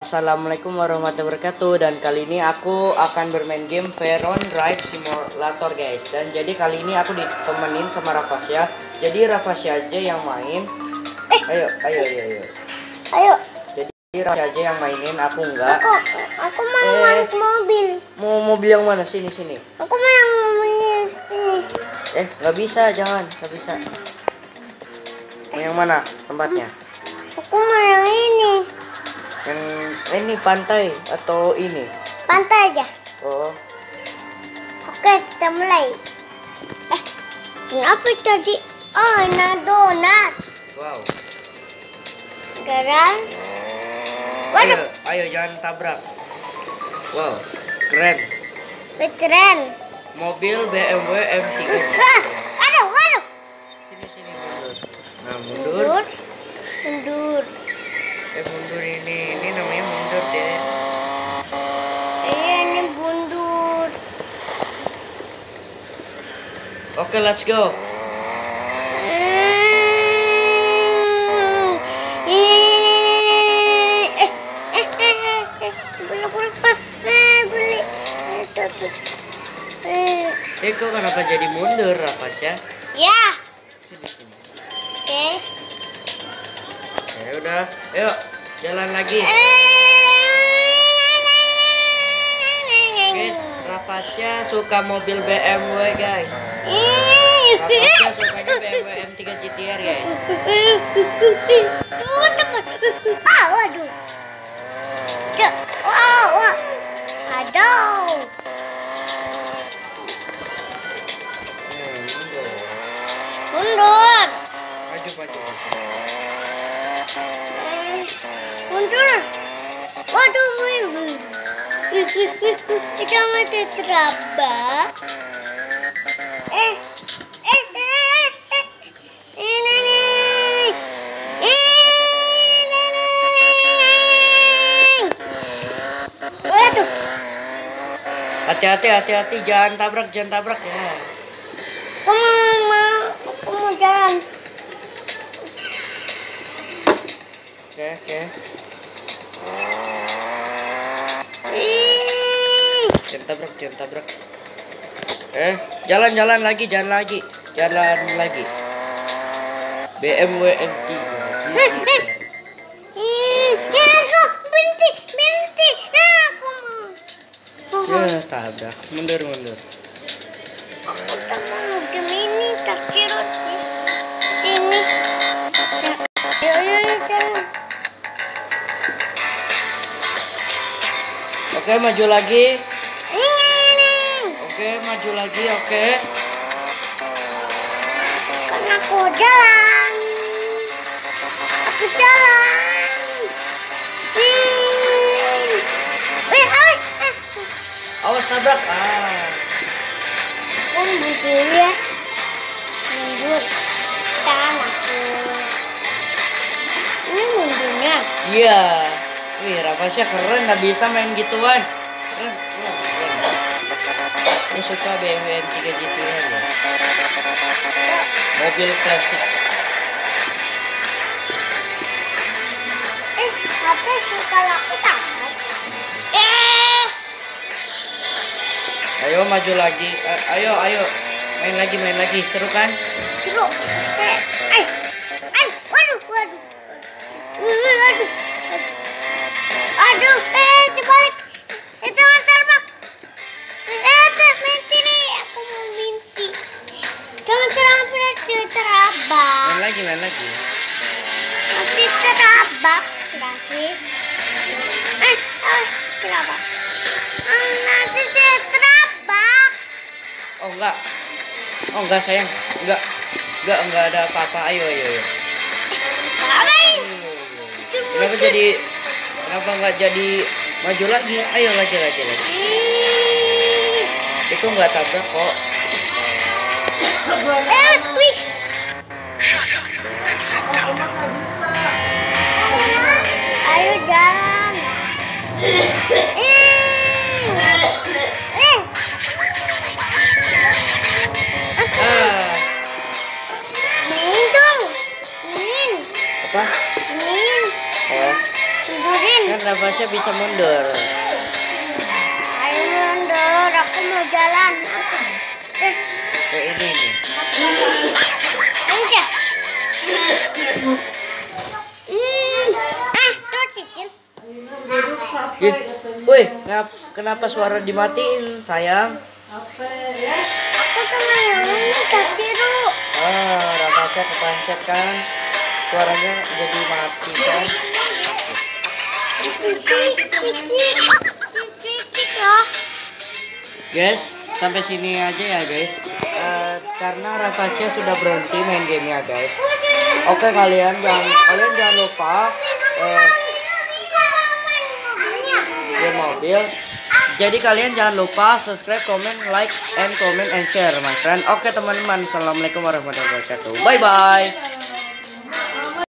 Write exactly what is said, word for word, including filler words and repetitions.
Assalamualaikum warahmatullahi wabarakatuh. Dan kali ini aku akan bermain game Veron Ride Simulator guys. Dan jadi kali ini aku ditemenin sama Rafasya. Jadi Rafasya aja yang main. Eh. Ayo, ayo, ayo, ayo. Ayo. Jadi Rafasya aja yang mainin, aku enggak. Aku, aku mau eh, naik mobil. Mau mobil yang mana? Sini, sini. Aku mau yang mobilnya ini. Eh, nggak bisa, jangan, nggak bisa. Yang mana tempatnya? Aku mau yang ini. Yang ini pantai atau ini? Pantai aja. Oh. Oke, kita mulai. Eh, kenapa tadi? Oh, nah donat. Wow. Sekarang. Ayo, Waduh, ayo jangan tabrak. Wow, keren. keren. Mobil B M W M tiga. Ah, aduh, aduh. Sini sini mundur. Nah, mundur. Mundur. Mundur. Eh mundur ini, ini namanya mundur deh. Iya, ini mundur. Oke, let's go. Eh, kok kenapa jadi mundur, Rafasya? Ya. Sini sini. Oke. Ya udah, yuk jalan lagi. Guys, Rafasya suka mobil B M W guys. Rafasya sukanya B M W M tiga G T R guys. Ah, waduh. Cek. Wow, wah. Aduh. Mundur. Maju maju. Mundur. Waduh, wibu. Kita mati terabak. Eh, eh, eh, eh. Ini nih. Ini nih. Waduh. Hati-hati, hati-hati, jangan tabrak, jangan tabrak ya. Kamu mau, aku mau jalan. Oke, oke. Ih. Jangan tabrak, jangan tabrak. Eh, jalan-jalan lagi, jalan lagi, jalan lagi. B M W M tiga. Ih, ya aku berhenti, berhenti. Ah, aku mau. Ya, tabrak. Mundur, mundur. Kita mau game ini tak kira sih. Sini. Ayo, ayo, ayo, jalan. Oke, maju lagi. Ini, ini. Oke, maju lagi, oke. Kan aku jalan. Aku jalan. Ih. Eh, awas. Eh. Awas tabrak. Ah. Aku mundur ya. Mundur. Tahan aku. Ini mundurnya. Iya. Wih, Rafasya keren, nggak bisa main gituan. Keren, keren, keren. Ini suka B M W M tiga G T R ya. Mobil klasik. Eh, atas kalau aku tahan. Eh. Ayo maju lagi. Eh, ayo, ayo. Main lagi, main lagi. Seru kan? Jeruk. Eh, eh. Eh, waduh, waduh. Uh, Aduh. Aduh, eh, dibalik. Eh, jangan terbang. Eh, terminti nih. Aku mau minti. Jangan terabak, terabak. Main lagi, main lagi. Nanti terabak. Terakhir. Eh, awas, terabak. Ah, nanti dia terabak. Oh, enggak. Oh, enggak sayang. Enggak. Enggak, enggak ada apa-apa. Ayo, ayo, ayo. Abai. Kenapa jadi Kenapa nggak jadi maju lagi? Ayo lagi, lagi, lagi. Itu nggak tabrak kok. Eh, wih. Ayo jalan. Eh. Eh. Ah, Main dong. Main. apa? Main. Oh, Tidurin. kan Rafasya Rafasya bisa mundur. Ayo mundur, aku mau jalan. Eh, Kayak ini nih. aja. Hmm, ah, tuh cicil. Ih, woi, kenapa, kenapa suara dimatiin, sayang? Aku sama yang ini kasih ru. Ah, Rafasya kepancet kan? Suaranya jadi mati kan? Cicil, cicil, cicil loh. Guys, sampai sini aja ya guys. Eh, karena Rafasya sudah berhenti main gamenya guys. Oke kalian jangan kalian jangan lupa eh, game mobil. Jadi kalian jangan lupa subscribe, comment, like, and comment and share my friend. Oke teman-teman, assalamualaikum warahmatullahi wabarakatuh. Bye bye.